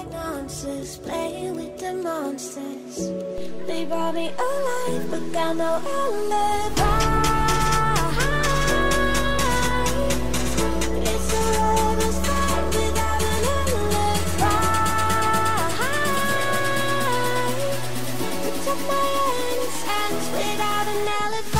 like nonsense, playing with the monsters. They brought me alive, but got no alibi. It's a lover's fight without an alibi. You took my innocence without an alibi.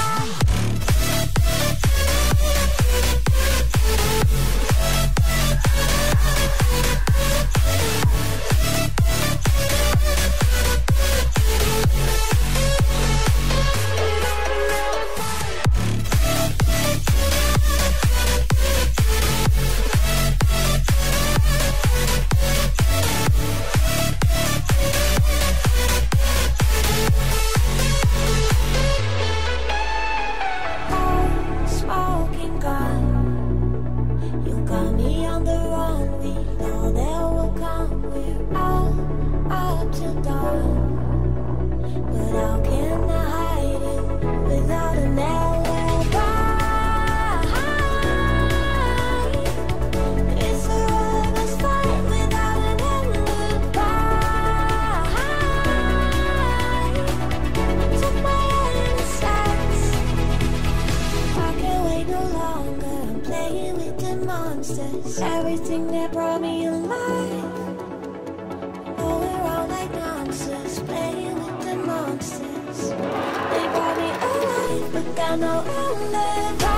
Everything that brought me alive. Oh, we're all like monsters, playing with the monsters. They brought me alive, but got no alibi.